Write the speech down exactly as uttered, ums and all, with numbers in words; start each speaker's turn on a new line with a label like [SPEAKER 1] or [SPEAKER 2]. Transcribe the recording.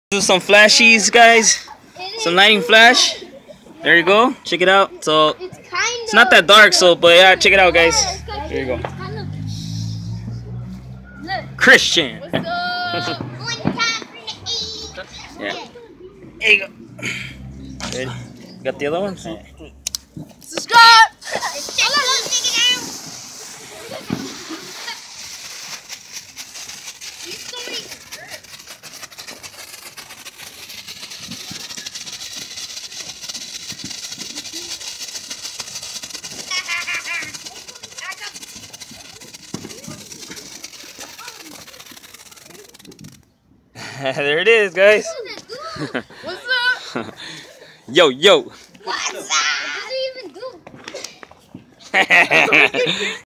[SPEAKER 1] Do some flashies, guys. Some lighting flash. There you go. Check it out. So it's not that dark, so but yeah, check it out, guys. There you go. Christian. Yeah. There you go. Ready? Got the other one?
[SPEAKER 2] Subscribe.
[SPEAKER 1] There it is, guys.
[SPEAKER 2] What's up?
[SPEAKER 1] Yo, yo.
[SPEAKER 2] What's up? What does it even do?